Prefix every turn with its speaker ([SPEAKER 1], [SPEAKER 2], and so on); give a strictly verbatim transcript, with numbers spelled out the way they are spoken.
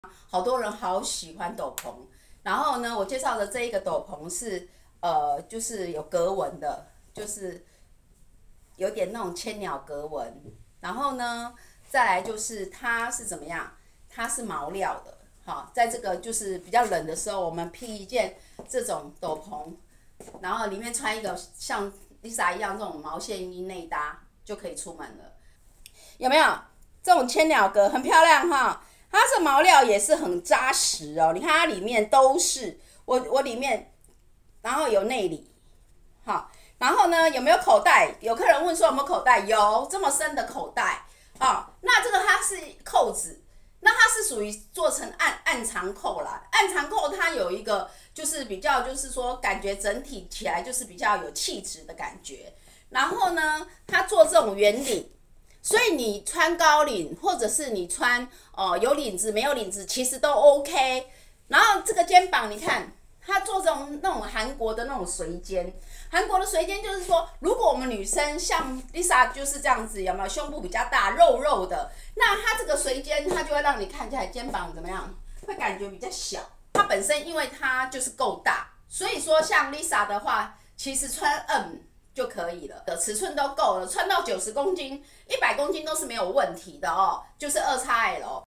[SPEAKER 1] 好多人好喜欢斗篷。然后呢，我介绍的这一个斗篷是呃，就是有格纹的，就是有点那种千鸟格纹。然后呢，再来就是它是怎么样？它是毛料的。好，在这个就是比较冷的时候，我们披一件这种斗篷，然后里面穿一个像 Lisa 一样这种毛线衣内搭，就可以出门了。有没有？这种千鸟格很漂亮哈，它这毛料也是很扎实哦。你看它里面都是我我里面，然后有内里，好，然后呢有没有口袋？有客人问说有没有口袋？有这么深的口袋啊、哦。那这个它是扣子，那它是属于做成暗暗藏扣啦。暗藏扣它有一个就是比较就是说感觉整体起来就是比较有气质的感觉。然后呢，它做这种圆领。所以你穿高领，或者是你穿呃有领子没有领子，其实都 OK。然后这个肩膀，你看它做这种那种韩国的那种垂肩，韩国的垂肩就是说，如果我们女生像 Lisa 就是这样子，有没有胸部比较大、肉肉的，那它这个垂肩它就会让你看起来肩膀怎么样，会感觉比较小。它本身因为它就是够大，所以说像 Lisa 的话，其实穿 M。就可以了，尺寸都够了，穿到九十公斤、一百公斤都是没有问题的哦，就是二 X L。